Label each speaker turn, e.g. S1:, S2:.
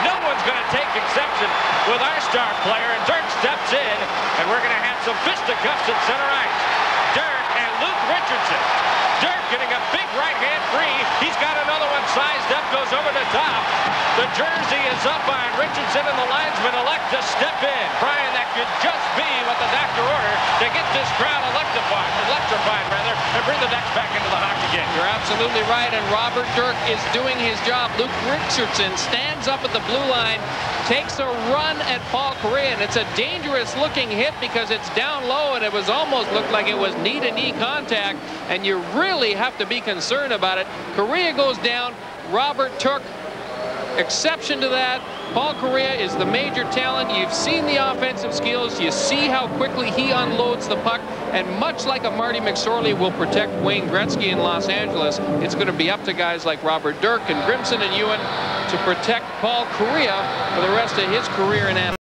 S1: No one's going to take exception with our star player, and Dirk steps in, and we're going to have some fisticuffs at center ice. Dirk and Luke Richardson. Dirk getting a big right-hand free. He's got another one sized up, goes over the top. The jersey is up on Richardson, and the linesmen elect to step in. Brian, that could just be what the doctor ordered to get this crowd electrified and bring the Ducks back into the hockey game.
S2: You're absolutely right, and Robert Dirk is doing his job. Luke Richardson stands up at the blue line, takes a run at Paul Kariya, and it's a dangerous-looking hit because it's down low, and it was almost looked like it was knee-to-knee contact, and you really have to be concerned about it. Kariya goes down. Robert took exception to that. Paul Kariya is the major talent. You've seen the offensive skills. You see how quickly he unloads the puck. And much like a Marty McSorley will protect Wayne Gretzky in Los Angeles, it's going to be up to guys like Robert Dirk and Grimson and Ewan to protect Paul Kariya for the rest of his career in Anaheim.